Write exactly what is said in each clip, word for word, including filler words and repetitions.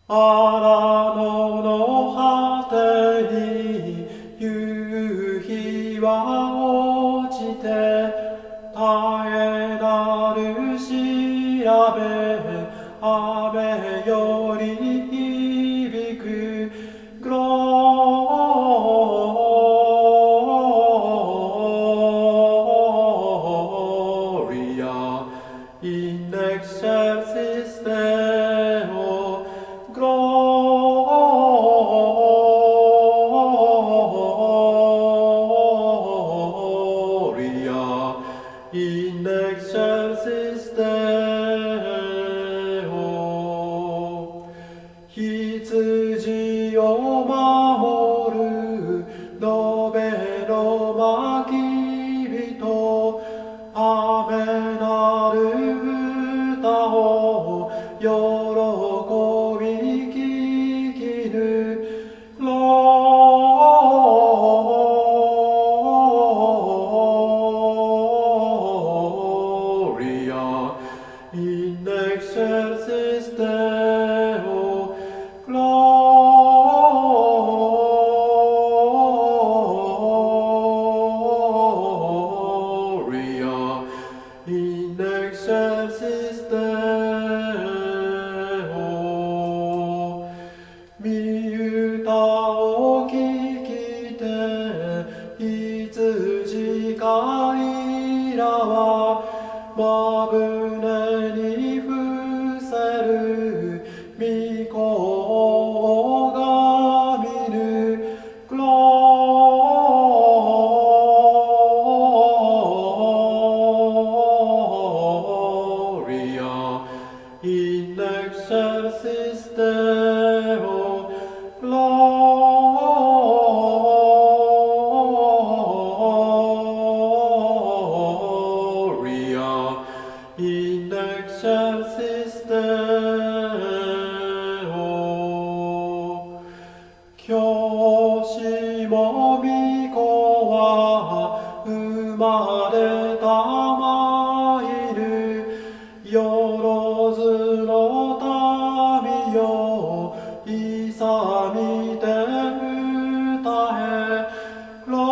荒野の果てに夕日は落ちて、絶えなる調べ雨より響くグローリアインエクセルシステムグローリアインエクセルシステム羊を守る延べの牧人雨なる歌を喜び聞きぬGloria in excelsis Deo Gloria in excelsis Deo 御歌を聞きて羊飼いらはまぶねに伏せる御子を拝みぬグローリアインエクセルシステムグローリアインエクセルシステム教師も御子は生まれたまいるよろずの民よ勇みて歌えグロ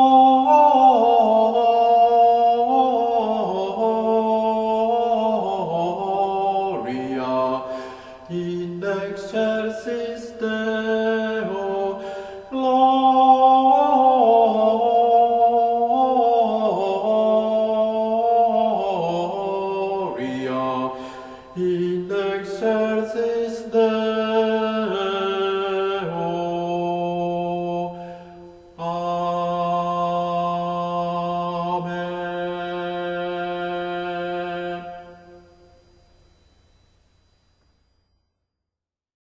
ーリアインエクセルシステムグローリアインエクセルシステム